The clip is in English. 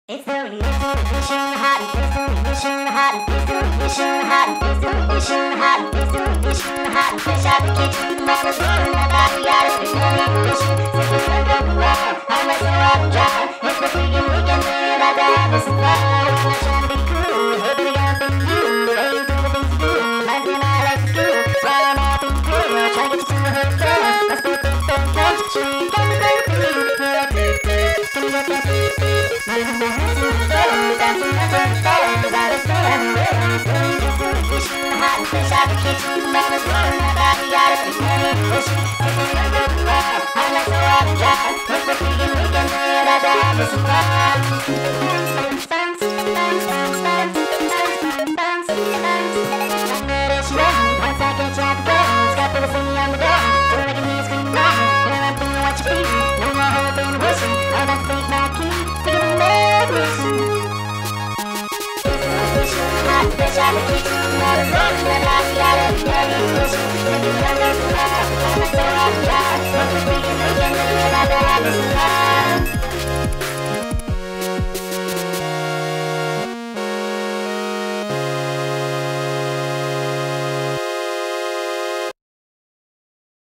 It's the reason, hot, it's the reason, hot, it's the reason, hot, it's the reason, hot, it's the reason, hot. Fresh out the kitchen, mama's rolling my body out of the reason. Sipping on the wall, I'm so out and dry. It's the freaking weekend, we're about to have a surprise. I'm not trying to be cool, hoping to get up in you. Ain't doing things to do, mine's been my life is good. While I'm out in the pool, trying to get you to the hotel. I still think that cash, so you got to play with me. Yeah, can you get that beat? Fresh out the kitchen, mama's rolling my body out of the ocean. Sipping on the wall, I'm like so out and dry. It's the freaking weekend, we're about to have a surprise. Bounce, bounce, bounce, bounce, bounce, bounce, bounce, bounce. I'm ready to roll. Once I get you out the door, got people singing on the door. Feel like a knee screaming loud, and I'm thinking what you feel. No more hoping and wishing, I'm about to take my key to get a medicine. Fresh out the kitchen, mama's